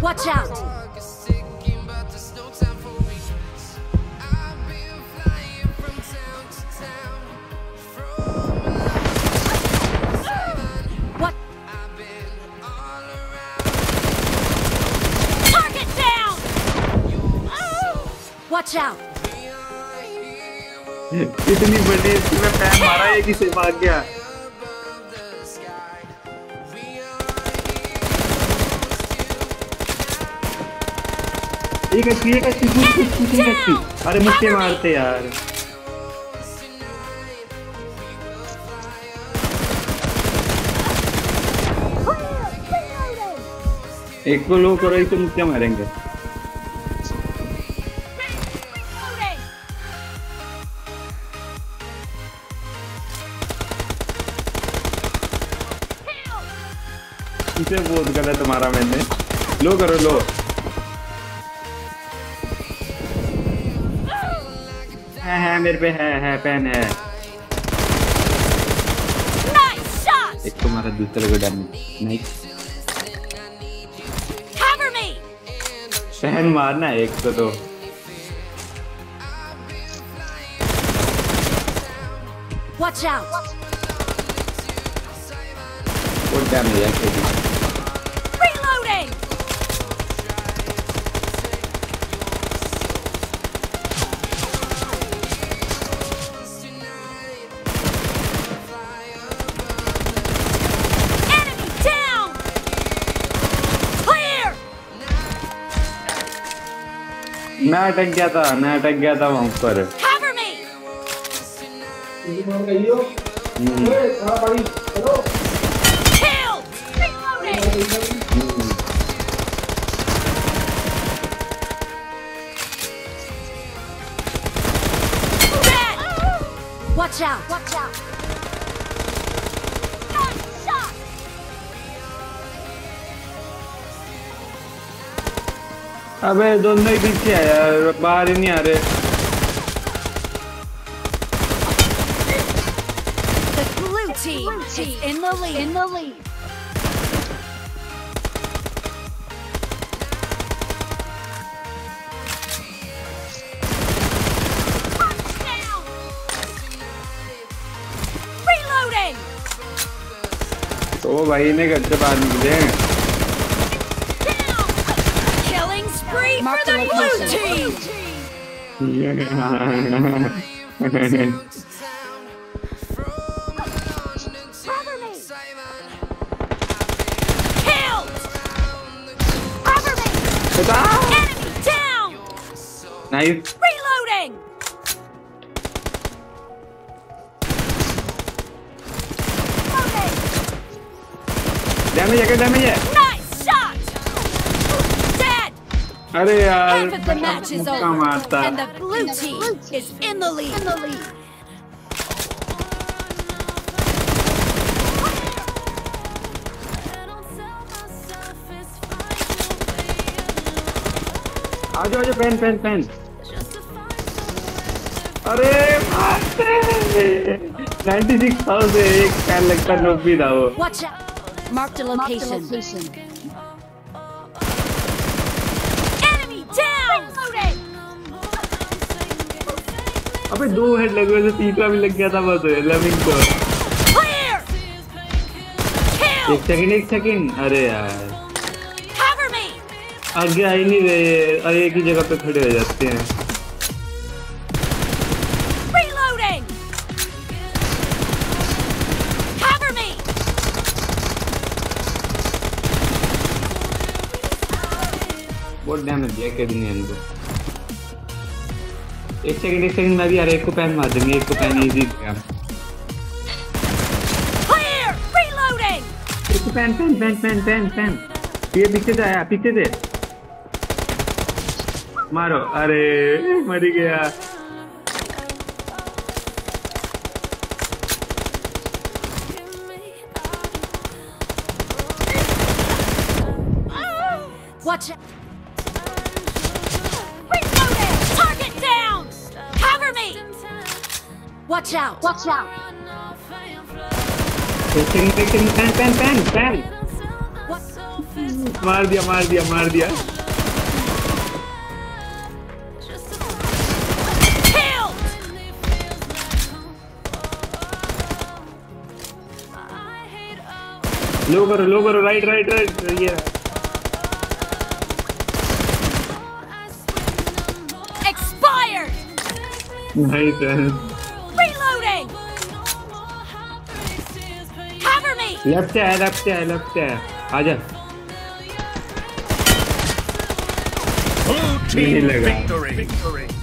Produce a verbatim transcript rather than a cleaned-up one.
Watch out! What? Target down! Watch out! इतनी बड़ी इसमें पैन मारा है कि से भाग गया। एक अच्छी एक अच्छी कुछ कुछ कुछ एक अच्छी। अरे मुझसे मारते यार। एक को लो करो इसे मुझसे मारेंगे। इसे बहुत गलत मारा मैंने। लो करो लो। है है मेरे पे है है पेन है। एक तो मारा दूसरे को डैमेज। नाइस। पेन मारना है एक को तो। Watch out! बहुत डैमेज है खेली। Reloading! Enemy down! Clear! मैं अटक गया था मैं अटक गया था वहाँ पर। Cover me! Killed! Reloading! Dead! Watch out! Watch out! Nice shot! अबे दोनों ही पीछे है यार बाहर ही नहीं आ रहे। The blue team is in the lead. In the lead. Touchdown! Reloading! तो भाई ने घर से बाहर निकले। Down! Killing spree for the blue team. Cover me! Killed! Cover me! Enemy down! Nice. Reloading! Reloading! Damage है क्या डैमेज है? Nice shot! Dead! अरे यार Half of the match is मुक्का over, मारता। and the blue team is in the lead. In the lead. आजो आजो pen pen pen. अरे मारते। छियानवे थाउज़ेंड एक पेन लगता नोक भी था वो। Watch out! Marked a location. Enemy down! Reloading! अबे दो हेड लगे हुए थे तीसरा भी लग गया था बस लविंग को। Clear! Kill! एक सेकंड एक सेकंड। अरे यार Cover me! आगे आ ही नहीं रहे। अरे एक ही जगह पे खड़े हो जाते हैं। Reloading! Cover me! बहुत डैमेज दिया केडी ने इनको। एक सेकंड एक सेकंड मैं भी यार एक को पैन मार देंगे एक को पैन इजी दिया। Clear! Reloading! एक को pan pan pan pan pan pan. ये पीछे से आया पीछे से। मारो। अरे मर गया। Watch out! Reloading! Target down! Cover me! Watch out! Watch out! एक सेकंड एक second pan pan pan pan. What? मार दिया मार दिया मार दिया। लो करो लो करो राइट राइट राइट ये expired. Nice. Reloading. Cover me. Left से है लेफ्ट से है लेफ्ट से है आजा। Blue team victory.